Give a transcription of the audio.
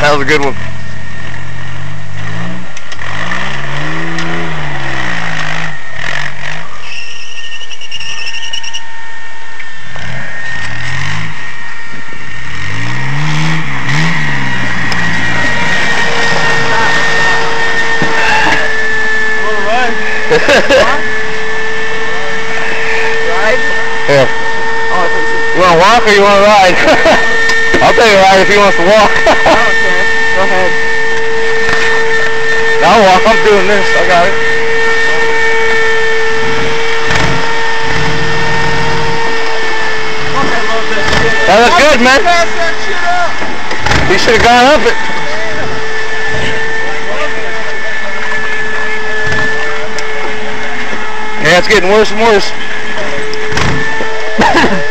That was a good one. Ride? Yeah. Oh, You want to walk or you want to ride? I'll take a ride if he wants to walk. I don't care. Go ahead. I'll walk. I'm doing this. I got it. That looks good, man. He should have gone up it. Yeah, it's getting worse and worse.